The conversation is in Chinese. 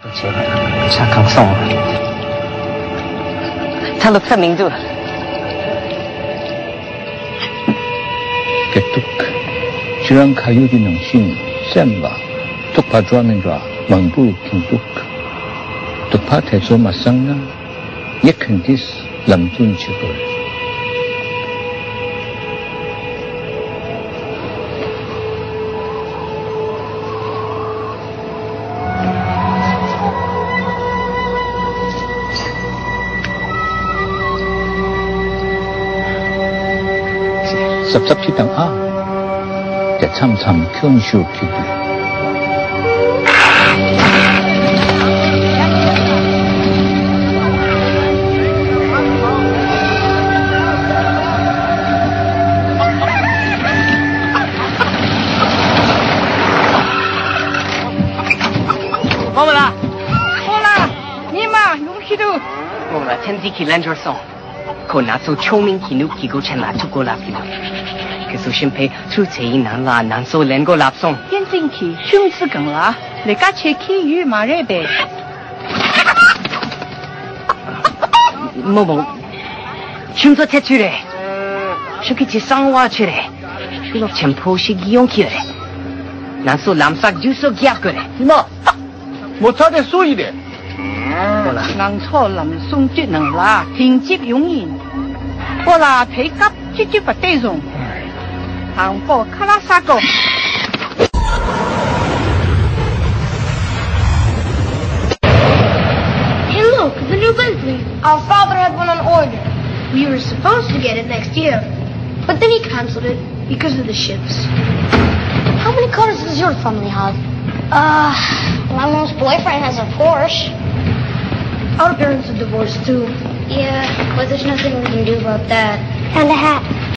查康松，他的出名字。 Ketuk, Chirang kayu di nang sin, semba, tukpa druamin ra, mangbu kintuk. Tukpa tezo masang na, yekendis lamdun chibol. Sắp chít tặng á, để chăm chăm kyun shu kibu. Mama la, hola, ni ma, yung hidu. Mama la, tenzi ki lanjor song. Ko na so choming ki nu ki go chen la tu go la ki. 苏新培出车难啦，难受连个拉送。 眼睛去，胸子更啦，你家切去鱼马热呗。 某，胸子贴出来，是去去上挖出来，落前坡是用起来，难受蓝色就说夹过来。 你妈，我差点说一点。 好了， 能错能送就能啦，天机容易。我啦皮夹就不对用。 hàng bộ Karasago. Hey look, the new Bentley. Our father had one on order. We were supposed to get it next year, but then he canceled it because of the ships. How many cars does your family have? My mom's boyfriend has a Porsche. Our parents are divorced too. Yeah, but there's nothing we can do about that. And a hat.